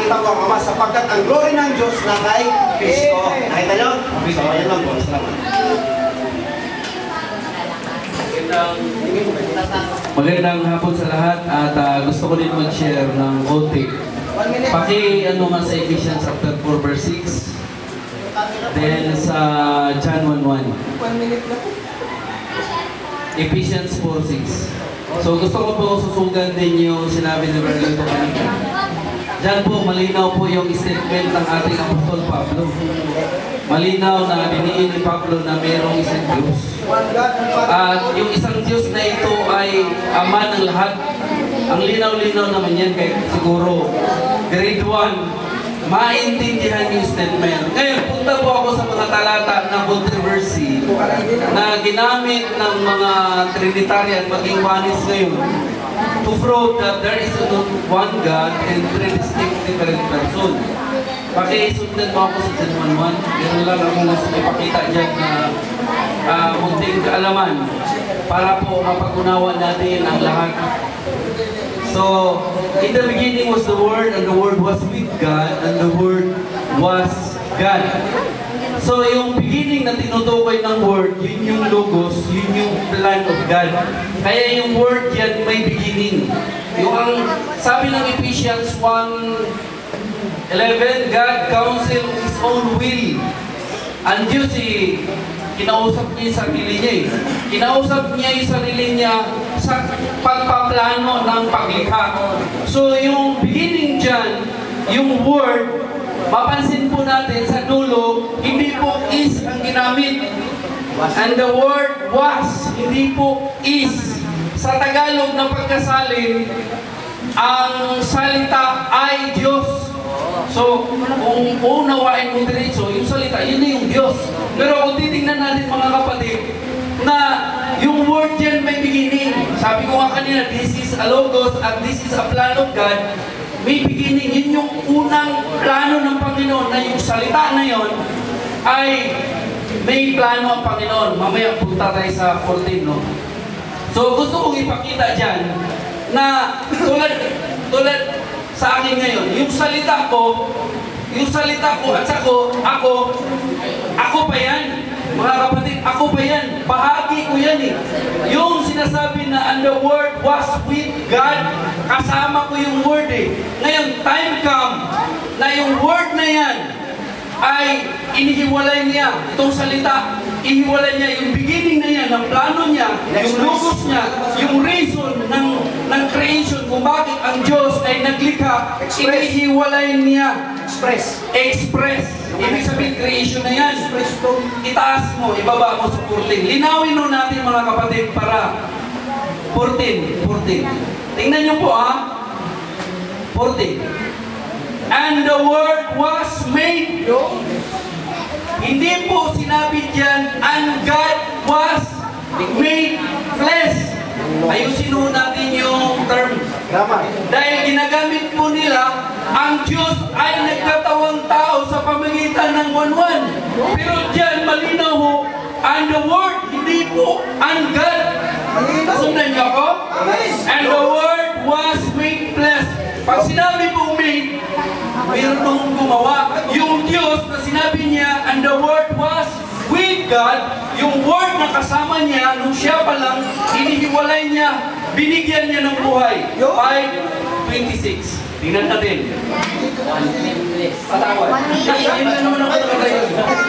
ipakita ko ang Ama sapagkat ang glory ng Diyos na kay Kristo. Nakita nyo? So, ayan lang po. Salamat. Magandang hapon sa lahat at gusto ko din mag-share ng konti. Paki-ano nga sa Ephesians chapter 4 verse 6. Then sa John 1:1. 1 minute na po. Ephesians 4:6. So gusto ko po susugan din yung sinabi ni Brother Lito kanina. Diyan po malinaw po yung statement ng ating Apostol Pablo. Malinaw na diniin ni Pablo na mayroong isang Diyos. At yung isang Diyos na ito ay Ama ng lahat. Ang linaw-linaw naman yan kaya siguro grade 1, maintindihan yung statement. Ngayon, punta po ako sa mga talata ng controversy na ginamit ng mga Trinitarian maging Oneness ngayon to prove that there is one God and three distinct different persons. Pakisundan mo ako sa John 1:1. Meron lang akong gusto ipakita dyan na munting kaalaman para po mapag-unawan natin ang lahat. So, in the beginning was the Word, and the Word was with God, and the Word was God. So, yung beginning na tinutukoy ng Word, yun yung Logos, yun yung plan of God. Kaya yung Word yan may beginning. Yung ang sabi ng Ephesians 1:11, God counsel His own will. Ang Diyos kinausap niya yung sarili niya eh. Kinausap niya yung sarili niya sa pagpaplano ng paglikha. So yung beginning dyan, yung word, mapansin po natin sa dulo, hindi po is ang ginamit. And the word was, hindi po is. Sa Tagalog na pagkasalin, ang salita ay Diyos. So, kung unawain mo diretso, yung salita, yun na yung Diyos. Pero kung titingnan natin mga kapatid, na yung word yan may beginning. Sabi ko nga kanina, this is a logos at this is a plan of God. May beginning. Yun yung unang plano ng Panginoon na yung salita na yun ay may plano ang Panginoon. Mamaya punta tayo sa 14, no? So, gusto kong ipakita dyan na tulad sa akin ngayon, yung salita ko at ako pa yan. Mga kapatid, ako pa yan. Bahagi ko yan eh. Yung sinasabi na and the Word was with God, kasama ko yung Word eh. Ngayon, time come na yung Word na yan ay inihiwalay niya itong salita. Ihiwalay niya yung beginning na yan, ng plano niya, yung logos niya, yung reason ng creation kung bakit ang Diyos ay naglikha, inihiwalay niya. Express. Ibig sabihin, creation na yan. Itaas mo, ibaba mo sa 14. Linawin mo natin mga kapatid para 14. Tingnan niyo po 14. And the Word was made. Hindi po sinabi dyan, and God was made flesh. Ayusin mo natin yung term. Dahil ginagamit po nila, ang Diyos ay nagkatawang tao sa pamagitan ng 1:1. Pero dyan, malinaw ho, and the Word, hindi po, and God. Sundan niyo ako? And the Word was made flesh. Pag sinabi po made, mayroon nung gumawa. Yung Diyos na sinabi niya, and the Word was with God, yung Word na kasama niya, nung siya pa lang, inihiwalay niya, binigyan niya ng buhay. 5:26. Tingnan natin. Patawad. Yun na naman ako nakatayo.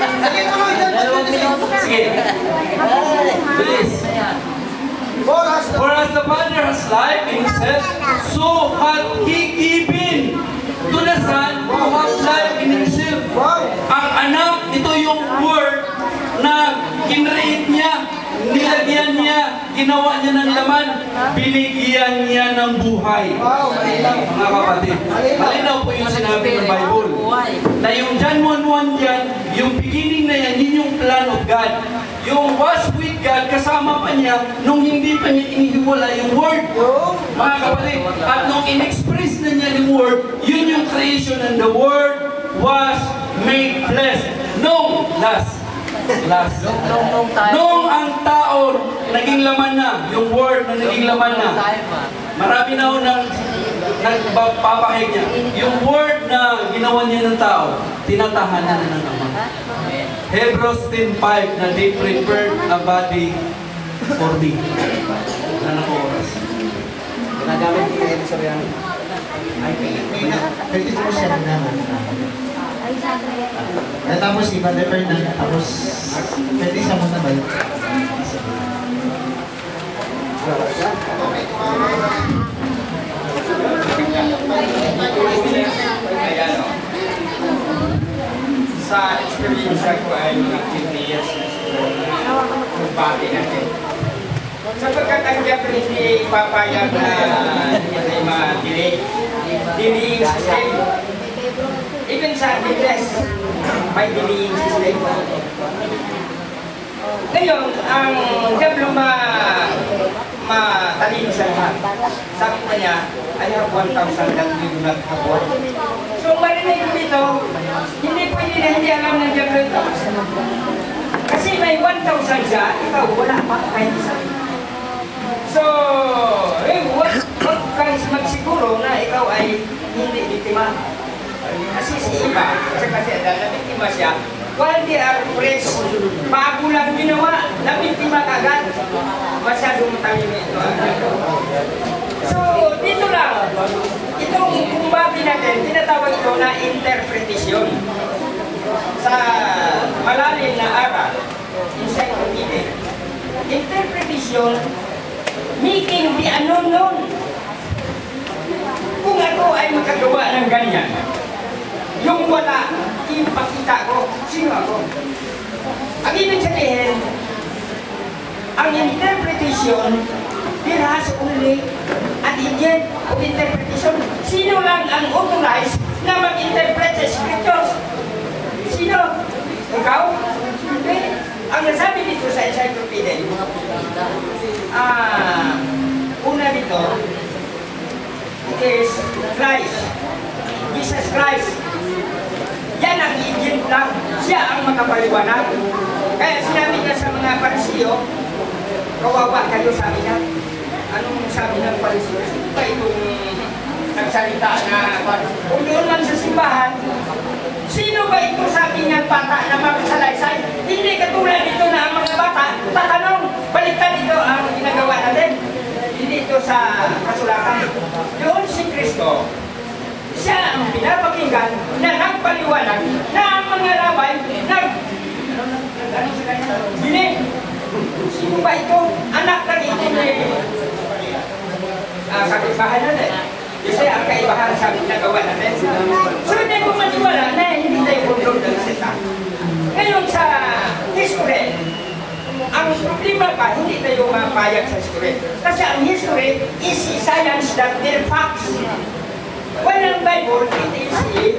Sige. Bilis. For as the Father has life in Himself, so hath He given to the Son who hath life in Himself. Ang anak, ito yung word na kinreate niya, nilagyan niya, ginawa niya ng laman, binigyan niya ng buhay. Mga kapatid, malinaw po yung sinabi ng Bible. Na yung John 1:1 yan, yung beginning na yan, yun yung plan of God. Yung was with God, kasama pa niya, nung hindi pa niya inihiwala yung Word. Mga kapatid, at nung in-express na niya yung Word, yun yung creation, and the Word was made flesh. No, last. Nung ang tao naging laman na, yung Word na naging laman na, marami na ho nagpapahig niya. Yung Word na ginawa niya ng tao, tinatahanan na ng Ama. Hebrews 10:5 na they prepared a body for me. Na naka-oras. Ginagamit ko yung sabihan. Pwede ko siya naman. Tapos iba defer na. Tapos pwede siya muna ba? Sa experience ko ay mga 50 years na siguro yung bati natin. Sapagkat ang Diablo hindi papayag na hindi tayo ma-delay. Delaying system. Even sa business, may delaying system. Ngayon, ang Diablo matalino sa lahat. Sabi pa niya, I have 1,000 that you do not afford. So, marinig ko dito, hindi pwede na hindi alam ng Diablo ito. Kasi may 1,000 siya, ikaw wala pa kahit isa. So, huwag kang magsiguro na ikaw ay hindi biktima. Kasi si iba, kasi dahil na biktima siya, while they are fresh, bago lang ginawa, na biktima kagad. Masyadong matalino ito. So, dito lang, itong kumbabi natin, tinatawag ito na interpretation. Sa malalim na aral, encyclopedia, interpretation, making the unknown. Kung ako ay makagawa ng ganyan, yung wala, ipakita ko, sino ako? Ang ibig sabihin, ang interpretation, there has only an agent of interpretation. Sino lang ang authorized na mag-interpret sa scriptures? Sino? Ikaw? Hindi. Ang nasabi dito sa encyclopedia, una dito, is Christ. Jesus Christ. Yan ang agent lang. Siya ang makapaliwanag. Kaya sinabi niya sa mga Parisiyo, kawawa kayo, sabi niya. Anong sabi ng Parisiyo? Sino ba itong nagsalita na kung doon man sa simbahan, sino ba ito sabi niya bata na makasalaysay? Hindi katulad dito na ang mga bata tatanong, baliktad dito ang ginagawa natin. Hindi ito sa kasulatan. Doon si Kristo, siya ang pinapakinggan na nagpaliwanag na ang mga rabay bini. Sino ba ito? Anak ng itinay. Kakibahan natin. Kasi ang kaibahan sa ginagawa natin. So hindi ko maniwala na hindi tayo kontrol ng sita. Ngayon sa history, ang problema pa, hindi tayo mapayag sa history. Kasi ang history is science that they're facts. While ang Bible, it is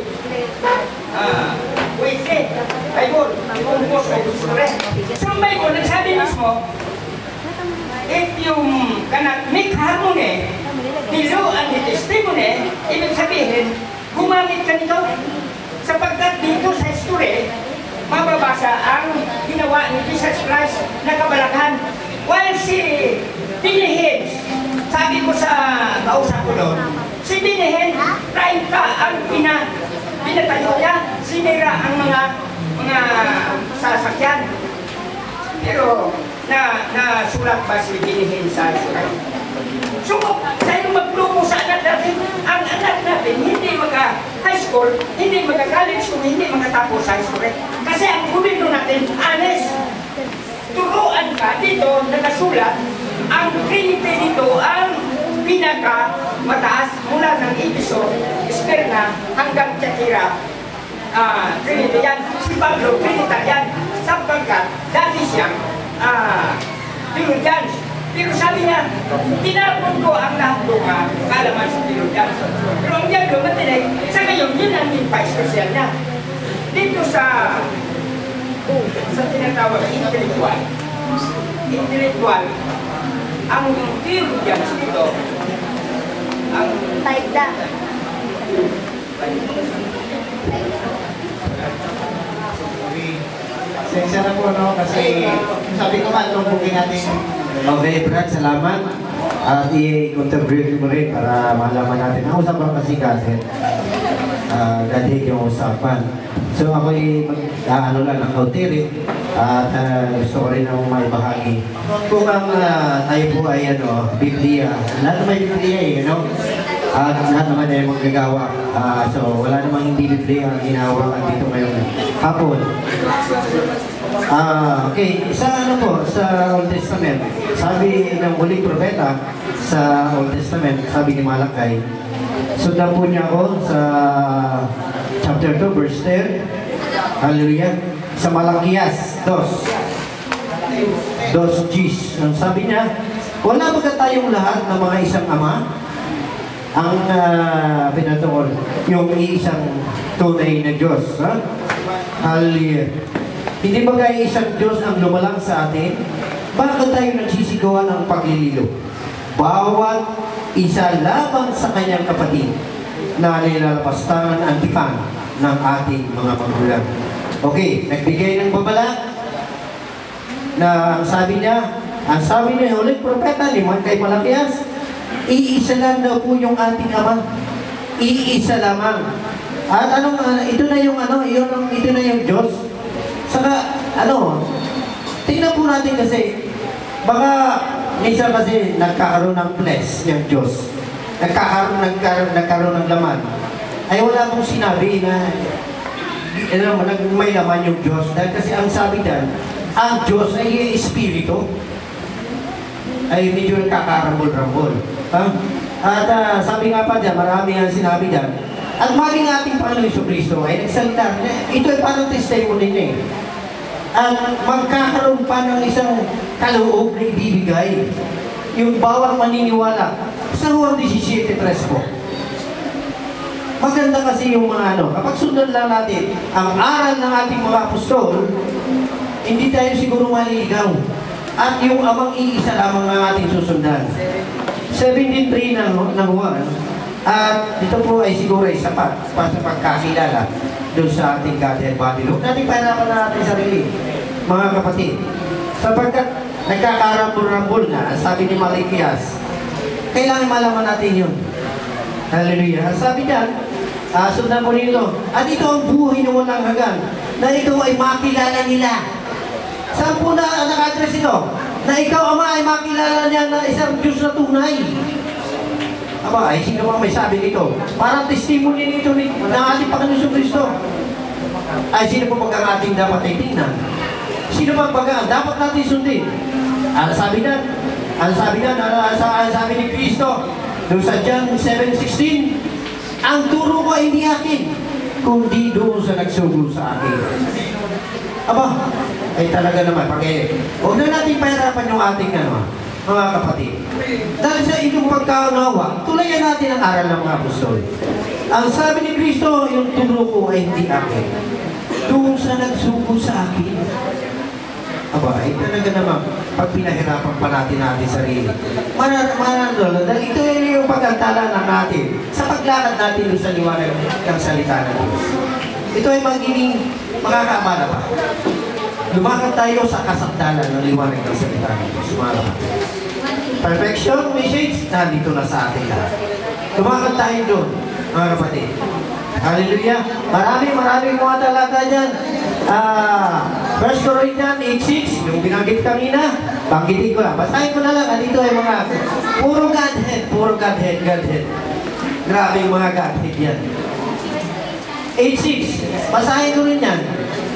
Bible, composed of history. So ang Bible, nagsabi mismo, if you cannot make harmony, the law and the testimony, ibig sabihin, gumamit ka nito. Sapagkat dito sa history, mababasa ang ginawa ni Jesus Christ na kabalaghan. While si Binihin, sabi ko sa kausap ko doon, si Binihin, 30 ang pinatayo niya, sinira ang mga sasakyan. Pero nasulat ba si Binihin sa sulat? So, tayo maglupo sa anak natin, ang anak natin hindi maka-high school, hindi maka-college, kung hindi makatapos sa high school. Kasi ang gobyerno natin, honest, turuan ka dito, nakasulat, ang Trinity dito, ang pinaka-mataas mula ng Episo, Esmerna, hanggang Tiatira. Trinity yan. Si Pablo, Trinitarian. Sapagkat, dati siyang theologian. Pero sabi niya, tinapon ko ang lahat ng kaalaman sa theologian. Pero ang diablo, matinig, sa ngayon, yun ang pa-special niya. Dito sa tinatawag intellectual, ang theologian dito, ang Taigda. Sensya na po, no? Kasi sabi ko nga, tumbugin natin. Okay, Brad, salamat. At i-contribute mo rin para malaman natin ang usapang kasi Godhead yung usapan. So ako'y mag-ano lang ng kautiri at gusto ko rin ang may bahagi. Kung ang tayo po ay Biblia, lahat naman Biblia you know? At lahat naman ay magagawa. So wala namang hindi Biblia ang ginawa dito ngayong hapon. Okay, sa Old Testament, sabi ng huling propeta sa Old Testament, sabi ni Malakay, sundan po niya ako sa chapter 2, verse 10. Hallelujah. Sa Malakias 2 Gs. Ang sabi niya, wala ba tayong lahat ng mga isang ama? Ang pinatuon, yung isang tunay na Diyos. Ha? Hallelujah. Hindi ba kaya isang Diyos ang lumalang sa atin? Bakit tayo nagsisigawan ng paglililo? Bawat isa labang sa kanyang kapatid na nilalapastangan ang tipan ng ating mga magulang. Okay, nagbigay ng babala na ang sabi niya ulit propeta ni kay Malakias, iisa lang daw po yung ating ama. Iisa lamang. At ito na yung Diyos. Saka, tingnan po natin kasi, baka minsan kasi nagkakaroon ng flesh yung Diyos. Nagkaroon ng laman. Ay wala pong sinabi na may laman yung Diyos. Dahil kasi ang sabi dyan, ang Diyos ay espiritu. Ay medyo nagkakarambol-rambol. At sabi nga pa dyan, marami ang sinabi dyan. At maging ating Panginoon Jesucristo ay nagsalita. Ito ay parang testimony niya eh. At magkakaroon pa ng isang kaloob na ibibigay. Yung bawat maniniwala. Sa Juan 17:3 po. Maganda kasi yung mga kapag sundan lang natin ang aral ng ating mga apostol, hindi tayo siguro maliligaw. At yung amang iisa lamang ang ating susundan. 17:3 ng Juan. At ito po ay siguro ay sapat para sa pagkakilala doon sa ating Godhead body. Huwag natin pahirapan na natin sarili, mga kapatid. Sapagkat nagkakarambol-rambol na, sabi ni Malakias, kailangan malaman natin yun. Hallelujah. Sabi niyan, sundan mo nito, at ito ang buhay na walang hanggan, na ito ay makilala nila. Saan po na naka-address ito? Na ikaw, Ama, ay makilala niya na isang Diyos na tunay. Aba, ay sino bang may sabi nito? Parang testimony nito ng ating Panginoon Jesucristo. Ay sino po ang ating dapat ay tingnan? Sino bang dapat natin sundin? Sabi ni Kristo doon sa John 7:16, ang turo ko ay hindi akin, kundi doon sa nagsugo sa akin. Aba, ay talaga naman, huwag na natin pahirapan yung ating mga kapatid. Dahil sa itong pagkaunawa, tulayan natin ang aral ng mga apostol. Ang sabi ni Kristo, yung turo ko ay hindi akin, doon sa nagsugo sa akin. Aba, ay talaga naman, pag pinahirapan pa natin sarili. Dahil ito yung pagkantala ng natin sa paglakad natin sa liwanag ng salita ng Diyos. Ito ay magiging makakaabala pa. Lumakad tayo sa kasakdalan ng liwanag ng salita ng Diyos. Perfection message, nandito na sa atin lahat. Lumakad tayo doon, mga kapatid. Hallelujah. Maraming mga talata dyan. 1 Corinthians 8:6, yung binanggit kanina, banggitin ko lang. Basahin ko na lang. Dito ay mga puro Godhead. Grabe yung mga Godhead yan. 8:6, basahin ko rin yan.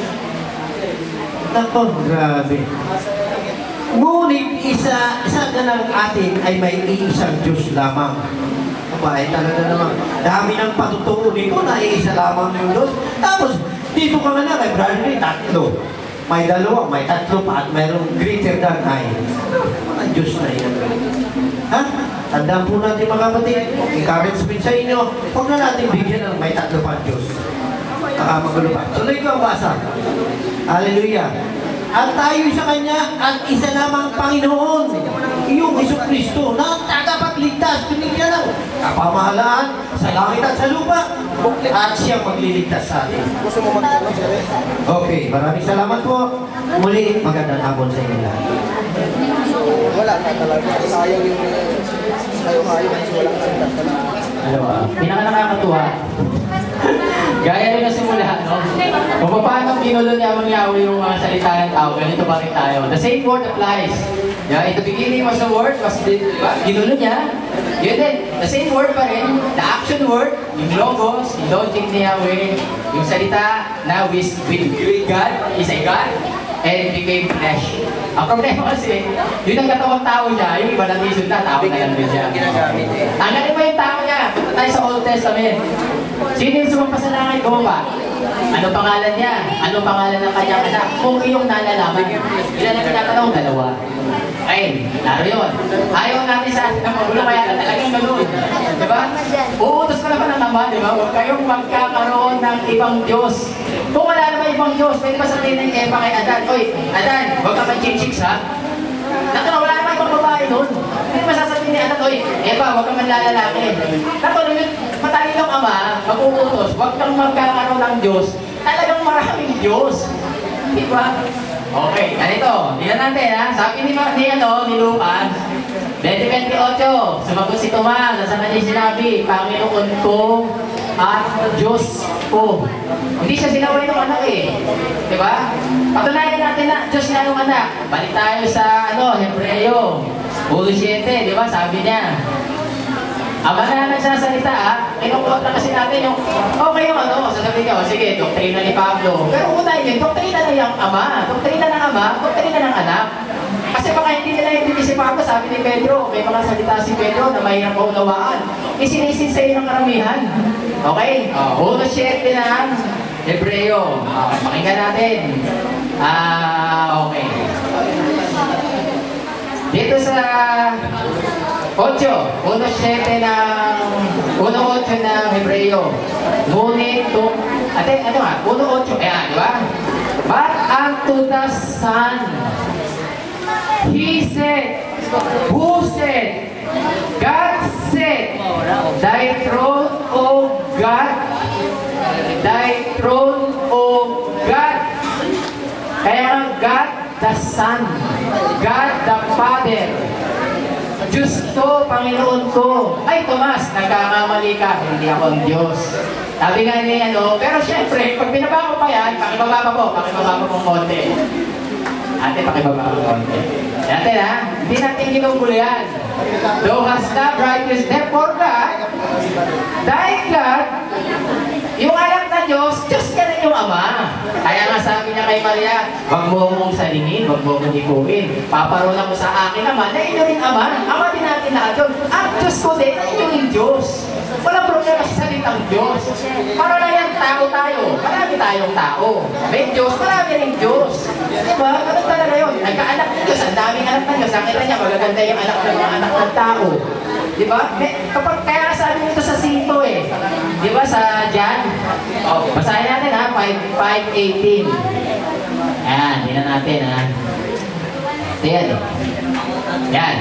Nako, grabe. Ngunit isa na ng atin ay may iisang Diyos lamang. Ay talaga naman. Dami ng patutuo nito na iisa lamang yung Diyos. Tapos, dito ka na kay Brother Ray, tatlo. May dalawa, may tatlo pa, at mayroong greater than I. Mga Diyos na yan. Ha? Tandaan po natin mga kapatid. Encouragement sa inyo. Huwag na natin bigyan ng may tatlo pa Diyos. Magulo pa. Tuloy ko ang basa. Hallelujah. At tayo sa Kanya at isa lamang Panginoon, yung Jesucristo, na tagapagligtas, pinigyan ng kapamahalaan sa langit at sa lupa, at siyang magliligtas sa atin. Okay, maraming salamat po. Muli, magandang hapon sa inyo lahat. Wala na talaga. Sayang yung hayo-hayo kasi walang kanta. Pinaka nakakatuwa. ginulo niya ang Yahweh yung mga salita ng tao, ganito pa rin tayo. The same word applies. Yeah, in the beginning was the word, ginulo niya. Yun din, the same word pa rin, the action word, yung logos, yung logic ni Yahweh, yung salita na with God, is a God, and became flesh. Ang problema kasi, yun ang katawang tao niya, yung iba natin isod na, tao na lang din siya. Tanggalin mo yung tao niya, punta tayo sa Old Testament. Sino yung sumampa sa langit, bumaba? Ano pangalan niya? Ano pangalan ng kanyang anak? Kung iyong nalalaman, ilan ang tinatanong? Dalawa. Ay, laro yun. Ayaw natin sa atin ng magulang, kaya talagang ganun. Diba? Uutos ka naman ng ama, diba? Huwag kayong magkakaroon ng ibang Diyos. Kung wala naman ibang Diyos, pwede ba sabihin ng Eva kay Adan, Oy, Adan, huwag ka mag-chicks ha? Nato, wala naman ibang babae nun. Hindi masasabihin ni Adan, Oy, Eva, huwag ka manlalalaki. Nato, yung matalinong ama, mag-uutos, huwag kang magkakaroon ng Diyos. Talagang maraming Diyos. Diba? Okay, ganito. Tingnan natin ha. Sabi ni Lucas, 20:28, sumagot si Tomas, sa kanya sinabi, Panginoon ko at Diyos ko. Hindi siya sinaway ng anak eh. Diba? Patunayan natin na Diyos na yung anak. Balik tayo sa Hebreo 1:7, diba? Sabi niya, ama na nagsasalita kinukuha lang kasi natin yung, okay yung sasabihin ka, sige, doktrina ni Pablo. Pero unahin yun, doktrina na yung ama, doktrina ng ama, doktrina ng anak. Kasi baka hindi nila yung si Pablo, sabi ni Pedro, may mga salita si Pedro na mahirap maunawaan. Isinisin sa'yo ng karamihan. Okay? 1:7 na Hebreo. Pakinggan natin. Okay. Dito sa 1:8 ng Hebreo. Ngunit, 1:8, ayan, di ba? But unto the Son, He said, who said, God said, thy throne, O God, thy throne, O God. Kaya God the Son, God the Father, Diyos to, Panginoon ko. Ay, Tomas, nagkakamali ka. Hindi ako ang Diyos. Sabi nga ni pero syempre, pag binaba ko pa yan, pakibaba po ng konti. Ate, pakibaba ko ng konti. Ate hindi natin ginugulo yan. Thou hast not righteousness for God, thy God, yung anak na Diyos ka rin yung Ama. Kaya nga sabi niya kay Maria, wag mo akong salingin, wag mo akong ikuin. Paparoon ako sa akin naman, na inyo rin Ama. Ama din natin lahat yun. Ang Diyos ko din, na inyo rin Diyos. Walang problema sa salitang Diyos. Para lang yan, tao tayo. Marami tayong tao. May Diyos, marami rin Diyos. Diba? Ganun talaga yun. Nagkaanak ng Diyos, ang daming anak ng Diyos. Nakita niya, magaganda yung anak ng mga anak ng tao. Diba? Kaya sabi nito sa Sinto Diba sa John? Basahin natin 5:18. Ayan, tingnan natin Ayan. Yan.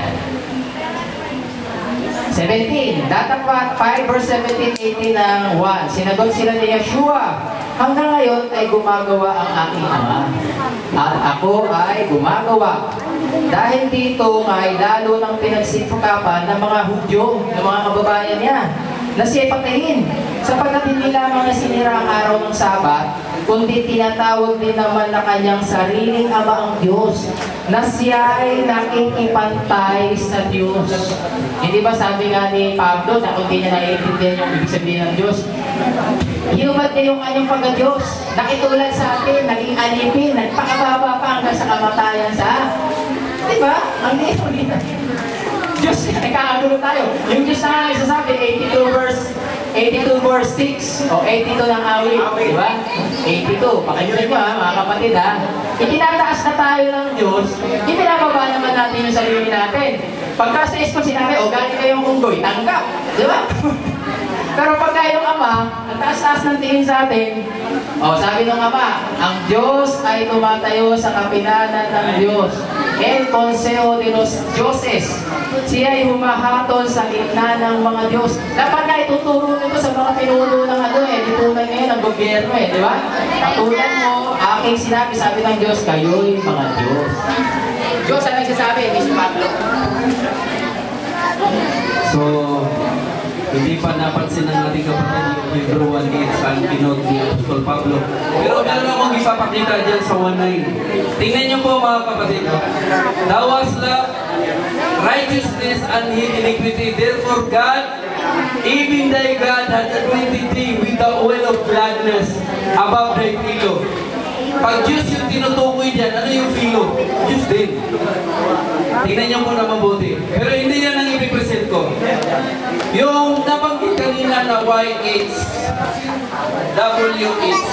17. Datapwat 5 verse 17-18 ng 1. Sinagot sila ni Yeshua, hanggang ngayon ay gumagawa ang aking Ama, at ako ay gumagawa. Dahil dito ay lalo nang pinagsipakapan ng mga Hudyo, ng mga kababayan niya, na siya patayin, sapagkat hindi lamang na sinira ang araw ng Sabat, kundi tinatawag din naman na kanyang sariling Ama ang Diyos, na siya ay nakikipantay sa Diyos. Hindi ba sabi nga ni Pablo, na kung di niya naiintindihan yung ibig sabihin ng Diyos, hinubad niya yung kanyang pagka-Diyos, nakitulad sa atin, naging alipin, nagpakababa pa hanggang sa kamatayan sa diba? Ang liit. Diyos, nagkakagulo tayo. Yung Diyos na nagsasabi, 82 verse 6 o 82 ng awit, di ba? 82. Pakinggan nyo mga kapatid Itinataas na tayo ng Diyos, ipinababa naman natin yung sarili natin. Pagka sa ispo sinabi, galing kayong unggoy, tanggap. Di ba? Pero pagka yung Ama, ang taas-taas ng tingin sa atin, sabi ng Ama, ang Diyos ay tumatayo sa kapinanan ng Diyos. El Consejo de los Dioses. Siya ay humahatol sa gitna ng mga Diyos. Dapat nga ituturo nito sa mga pinuno ng lipunan ngayon ng gobyerno di ba? Tulad mo, aking sinabi, sabi ng Diyos, kayo'y mga Diyos. Diyos ang nagsasabi, Miss Pablo. So, Hindi pa napansin ng ating kapatid yung Hebrew 1:8 sa kinot ni Apostol Pablo. Pero meron akong ipapakita dyan sa 1:9. Tingnan niyo po mga kapatid. Thou hast loved righteousness and hid iniquity. Therefore God, even thy God, hath anointed thee with the oil of gladness above thy fellow. Pag Diyos yung tinutukoy dyan, ano yung filo? Diyos din. Tingnan niyo po na mabuti. Pero hindi yan ang ipipresent ko. Yung nabanggit kanina na YH, WH,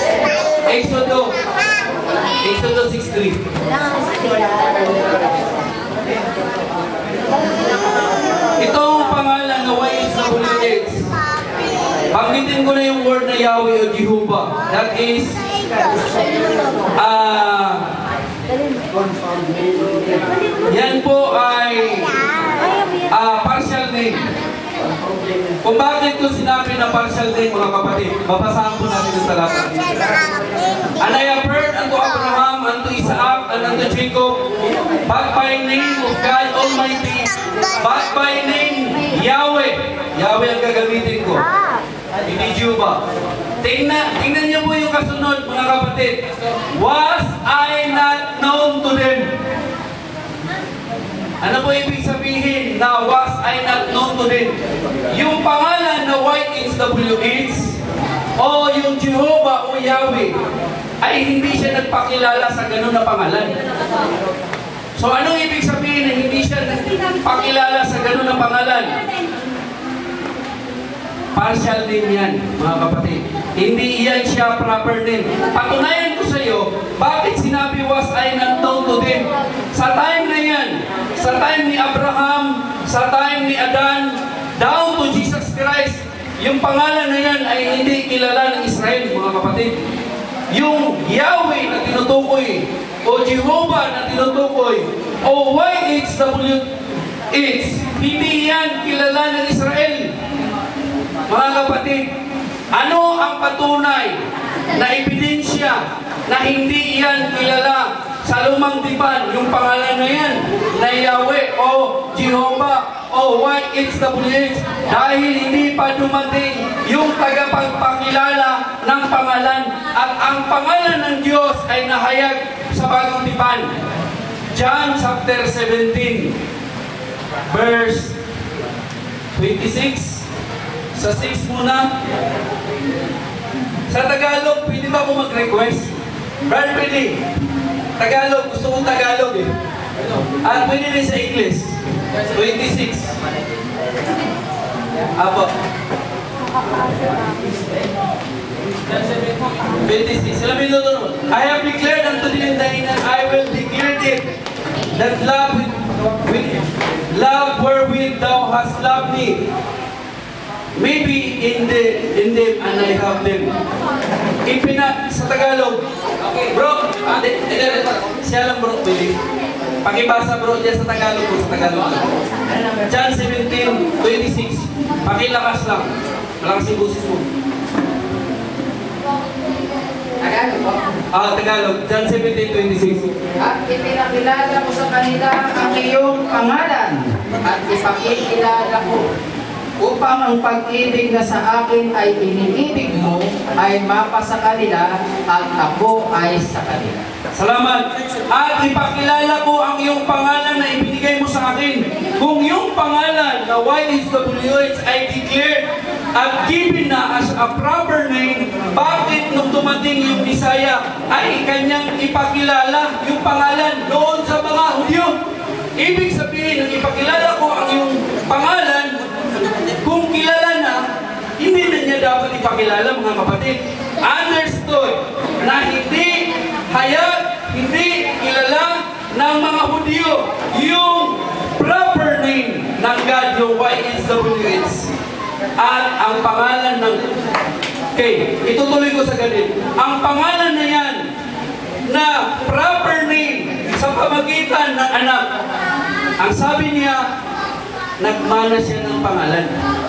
Exodo 6:3. Itong pangalan na YHWH, banggitin ko na yung word na Yahweh o Jehovah. That is, yan po ay partial name. Kung bakit ko sinabi na partial name, mga kapatid, babasahan po natin sa talata. And I have heard unto Abraham, unto Isaac, and unto Jacob, but by name of God Almighty, but by name Yahweh. Yahweh ang gagamitin ko. Hindi Jehovah. Tingnan niyo po yung kasunod, mga kapatid. Was I not known to them? Ano po ibig sabihin na was I not known to them? Yung pangalan na YHWH o yung Jehovah o Yahweh ay hindi siya nagpakilala sa ganun na pangalan. So anong ibig sabihin na hindi siya nagpakilala sa ganun na pangalan? Partial name yan, mga kapatid. Hindi iyan siya proper name. Patunayan ko sa iyo, bakit sinabi was I not known to them? Sa time na yan, sa time ni Abraham, sa time ni Adan, down to Jesus Christ, yung pangalan na yan ay hindi kilala ng Israel, mga kapatid. Yung Yahweh na tinutukoy, o Jehovah na tinutukoy, o YHWH, hindi yan kilala ng Israel. Mga kapatid, ano ang patunay na ebidensya na hindi yan kilala sa lumang tipan, yung pangalan na yan, na Yahweh o Jehovah o YHWH, dahil hindi pa dumating yung tagapagpakilala ng pangalan at ang pangalan ng Diyos ay nahayag sa bagong tipan. John chapter 17, verse 26. Sa 6 muna. Sa Tagalog, pwede ba ako mag-request? Brad, pwede. Tagalog, gusto kong Tagalog eh. At pwede rin sa English. 26. Apo. 26. Sila minuto naman. I have declared unto thee and I will declare it that love wherewith thou hast loved me. Maybe in them and I have them. Sa Tagalog. Okay, bro. Siya lang bro, pwede. Pakibasa bro dyan sa Tagalog po, sa Tagalog. John 17:26. Pakilakas lang. Malakas yung busis mo. Tagalog po. Tagalog. John 17:26. At ipinakilala ko sa kanila ang iyong pangalan at ipakikilala ko upang ang pag-ibig na sa akin ay iniibig mo ay mapasa kanila at ako ay sa kanila. Salamat. At ipakilala ko ang iyong pangalan na ibinigay mo sa akin. Kung yung pangalan na YHWH ay declared at given na as a proper name, bakit nung dumating yung Bisaya ay kanyang ipakilala yung pangalan doon sa mga Hudyo? Ibig sabihin, nang ipakilala ko ang iyong pangalan, kung kilala na, hindi na niya dapat ipakilala, mga kapatid. Understood na hindi hayag, hindi kilala ng mga Hudyo yung proper name ng God, yung YHWH. At ang pangalan ng... Okay, itutuloy ko sa ganito. Ang pangalan na yan, na proper name sa pamagitan ng anak, ang sabi niya, nagmana siya ng pangalan.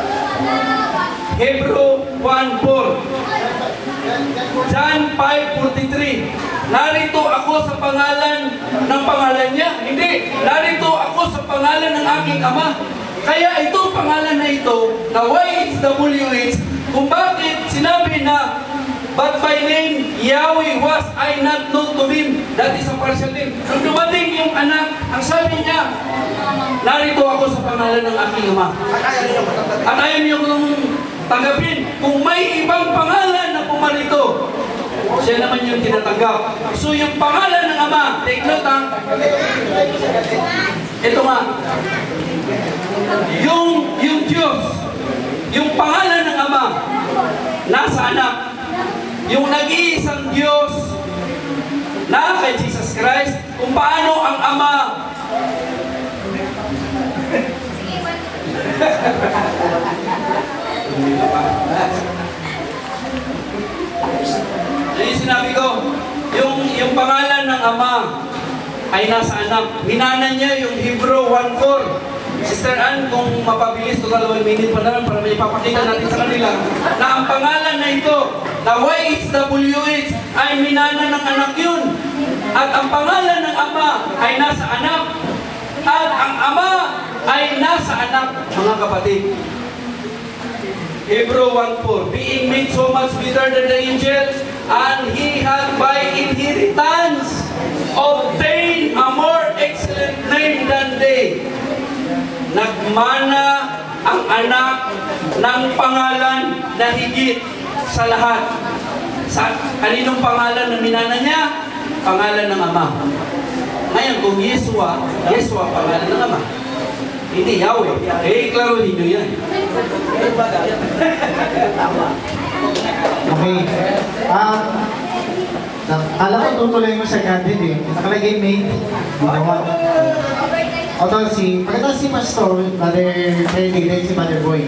Hebrew 1:4. John 5:43. Narito ako sa pangalan ng pangalan niya. Hindi. Narito ako sa pangalan ng aking ama. Kaya itong pangalan na ito, na YHWH, kung bakit sinabi na, but by name, Yahweh was I not known to him. That is a partial name. Nung dumating yung anak, ang sabi niya, narito ako sa pangalan ng aking ama. At ayaw niyo kung tanggapin. Kung may ibang pangalan na pumarito, siya naman yung tinatanggap. So yung pangalan ng ama, take note ha. Ito nga. Yung Diyos, yung pangalan ng ama, nasa anak. Yung nag-iisang Diyos na kay Jesus Christ, kung paano ang ama yung sinabi ko, yung pangalan ng ama ay nasa anak. Hinanan niya yung Hebrew 1:4. Sister Ann, kung mapabilis, total 1 minute pa naman para may papakita natin sa kanila na ang pangalan na ito, na YHWH, ay minana ng anak yun. At ang pangalan ng ama ay nasa anak. At ang ama ay nasa anak, mga kapatid. Hebrew 1:4, being made so much better than the angels, and he had by inheritance obtained a more excellent name than they. Nagmana ang anak ng pangalan na higit sa lahat. Sa kaninong pangalan na minana niya? Pangalan ng ama. Ngayon, kung Yeshua, pangalan ng ama. Hindi Yahweh. Klaro ninyo yan. Okay. Alam ko tutuloy mo sa God din eh. Nakalagay made. Ginawa. Pagkatapos si Pastor, Brother Freddy, then si Brother Boy.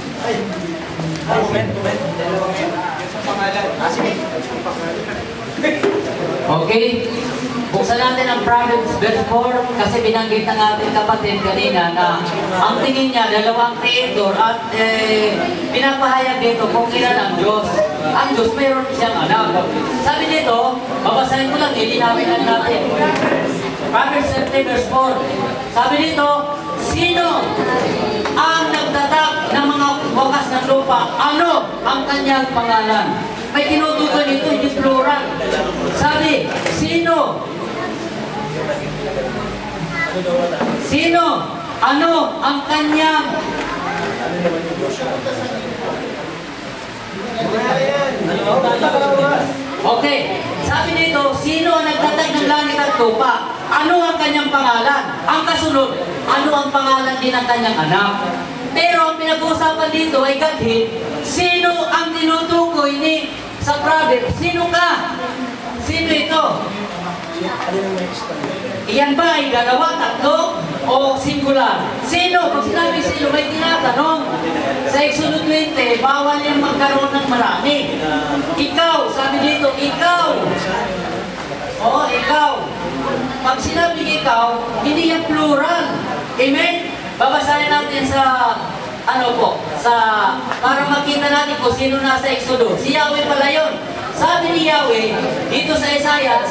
Okay. Buksan natin ang Proverbs verse 4 kasi binanggit ng ating kapatid kanina na ang tingin niya dalawang creator at pinapahayag dito kung ilan ang Diyos. Ang Diyos mayroon siyang anak. Sabi dito, babasahin ko lang, ilinawin lang natin. Proverbs 17 verse 4. Sabi dito, sino ang nagtatag ng mga wakas ng lupa? Ano ang kanyang pangalan? May tinutukoy nito, hindi plural. Sabi, sino? Ano ang kanyang Okay, sabi dito, sino ang nagtatag ng langit at lupa? Ano ang kanyang pangalan? Ang kasunod, ano ang pangalan din ng kanyang anak? Pero ang pinag-uusapan dito ay Godhead. Sino ang tinutukoy ni sa Proverbs? Sino ka? Sino ito? Iyan ba ay dalawa, tatlo, o singular? Sino? Pag sinabi sino, may tinatanong. Sa Exodus 20, bawal yung magkaroon ng marami. Ikaw, sabi dito, ikaw. Oo, ikaw. Pag sinabi ikaw, hindi yung plural. Amen? Babasahin natin sa, para makita natin kung sino nasa Exodus. Si Yahweh pala yun. Sabi ni Yahweh, dito sa Isaiah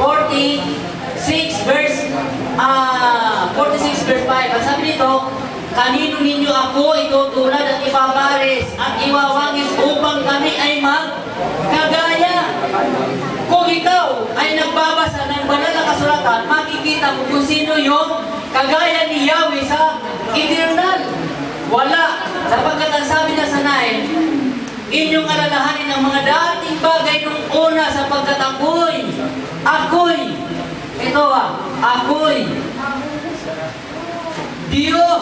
46 verse 5. Ang sabi dito, kanino ninyo ako itutulad at ipapares at iwawangis upang kami ay magkagaya. Kung ikaw ay nagbabasa ng banal na kasulatan, makikita mo kung sino yung kagaya ni Yahweh sa eternal. Wala. Sapagkat ang sabi na sa 9, inyong alalahanin ang mga dating bagay nung una sapagkat ako'y Diyos.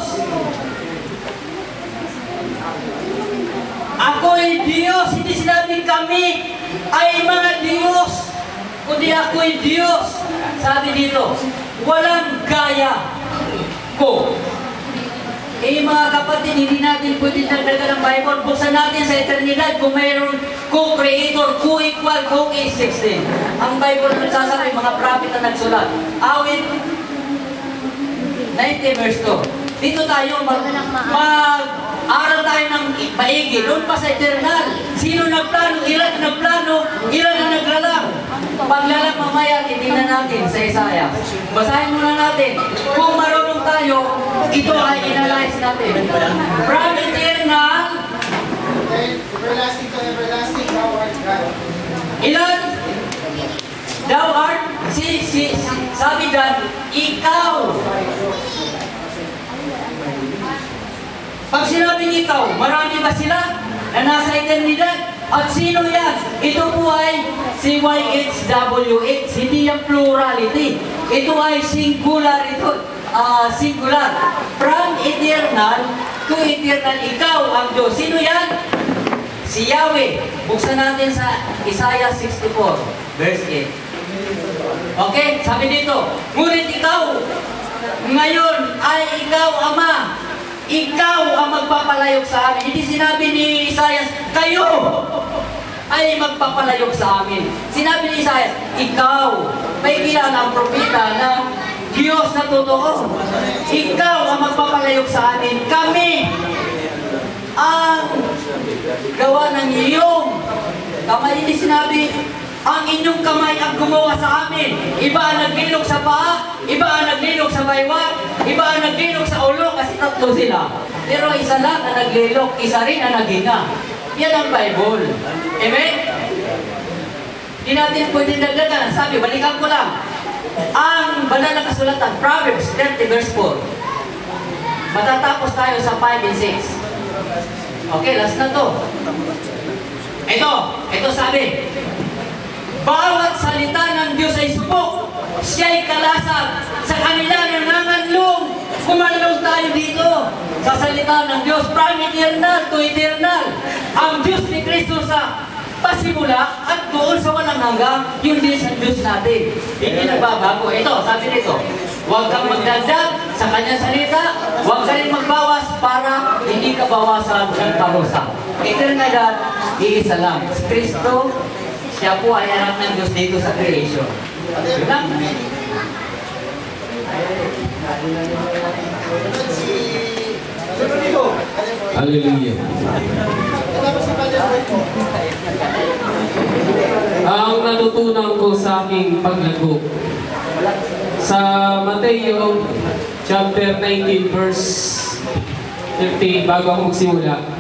Ako'y Diyos. Hindi sinabing kami ay mga Diyos, kundi ako'y Diyos. Sabi dito, walang gaya ko. Mga kapatid, hindi natin pwede nagdagan ng Bible. Buksan natin sa eternidad kung mayroon co-creator, co-equal, co-existing. Ang Bible nagsasabi, mga prophet na nagsulat. Awit 90 verse 2. Dito tayo mag-aral tayo ng maigi. Doon pa sa eternal. Sino nagplano? Ilan nagplano? Ilan ang naglalang? Paglalang mamaya, titignan natin sa Isaiah. Basahin muna natin. Kung marunong tayo, ito ay inalayas natin. From eternal, Everlasting to everlasting, thou art God. ilan? Thou art, sabi dyan, ikaw. Pag sinabing ikaw, marami ba sila na nasa eternidad? At sino yan? Ito po ay CYHWH, hindi yung plurality. Ito ay singular ito. Singular. From eternal to eternal, ikaw ang Diyos. Sino yan? Si Yahweh. Buksan natin sa Isaiah 64, verse 8. Okay, sabi dito, ngunit ikaw, ngayon ay ikaw, Ama. Ikaw ang magpapalayok sa amin. Hindi sinabi ni Isaiah, kayo ay magpapalayok sa amin. Sinabi ni Isaiah, ikaw. May kilala ang propeta na Diyos na totoo. Ikaw ang magpapalayok sa amin. Kami ang gawa ng iyong kamay. Hindi sinabi, ang inyong kamay ang gumawa sa amin. Iba ang naglilok sa paa, iba ang naglilok sa baywang, iba ang naglilok sa ulo, kasi tatlo sila. Pero isa lang ang naglilok, isa rin ang naghinga. Yan ang Bible. Amen? Hindi natin pwede dagdagan. Sabi, balikan ko lang. Ang banal na kasulatan, Proverbs 30 verse 4. Matatapos tayo sa 5 and 6. Okay, last na to. Ito sabi, bawat salita ng Diyos ay subok, siya'y kalasag, sa kanila nanganganlong. Kumanlong tayo dito sa salita ng Diyos, from eternal to eternal. Ang Diyos ni Kristo sa pasimula at doon sa walang hanggang, yun din sa Diyos natin. Hindi nagbabago. Ito, sabi nito, huwag kang magdagdag sa kanyang salita, huwag ka rin magbawas para hindi ka bawasan ng parusa. Eternidad, iisa lang. Si Kristo, siya po ay anak ng Diyos dito sa creation. Yun lang. Hallelujah. Ang natutunan ko sa aking paglago sa Mateo chapter 19 verse 15, bago ako magsimula,